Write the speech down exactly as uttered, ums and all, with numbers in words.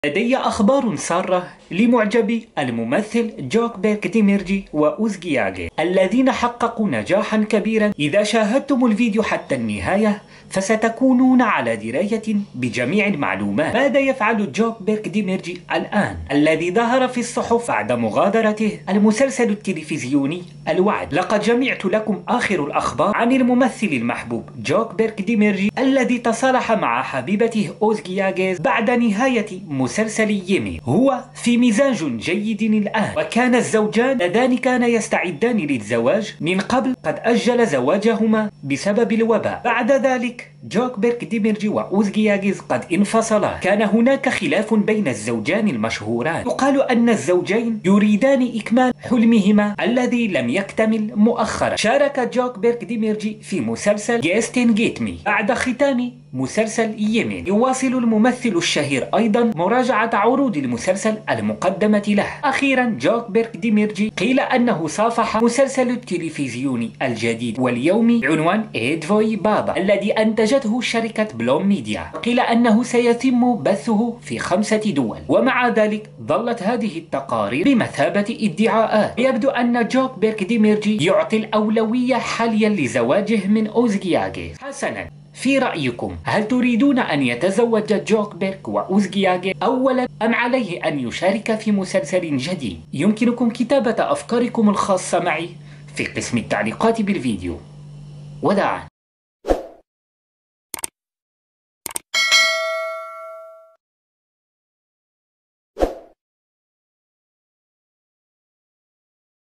لدي أخبار سارة لمعجبي الممثل جوكبيرك ديميرجي وأوزغياغي الذين حققوا نجاحا كبيرا. إذا شاهدتم الفيديو حتى النهاية فستكونون على دراية بجميع المعلومات. ماذا يفعل جوكبيرك ديميرجي الآن الذي ظهر في الصحف بعد مغادرته المسلسل التلفزيوني الوعد؟ لقد جمعت لكم آخر الأخبار عن الممثل المحبوب جوكبيرك ديميرجي الذي تصالح مع حبيبته أوزغياغي بعد نهاية مسلسل يمين. هو في مزاج جيد الآن، وكان الزوجان اللذان كانا يستعدان للزواج من قبل قد أجل زواجهما بسبب الوباء. بعد ذلك جوكبيرك ديميرجي وأوزغياغي قد انفصلا. كان هناك خلاف بين الزوجان المشهوران، يقال أن الزوجين يريدان إكمال حلمهما الذي لم يكتمل مؤخرا. شارك جوكبيرك ديميرجي في مسلسل جيستين جيت مي بعد ختام مسلسل يمين. يواصل الممثل الشهير أيضا مراجعة عروض المسلسل المقدمة له. أخيرا جوكبيرك ديميرجي قيل أنه صافح مسلسل التلفزيوني الجديد واليومي بعنوان إيدفوي بابا الذي أنتجته شركة بلوم ميديا. قيل أنه سيتم بثه في خمسة دول، ومع ذلك ظلت هذه التقارير بمثابة ادعاءات. يبدو أن جوكبيرك ديميرجي يعطي الأولوية حاليا لزواجه من أوزغياغي. حسنا، في رأيكم هل تريدون أن يتزوج جوكبيرك وأوزغياغي أولا أم عليه أن يشارك في مسلسل جديد؟ يمكنكم كتابة أفكاركم الخاصة معي في قسم التعليقات بالفيديو. وداعا.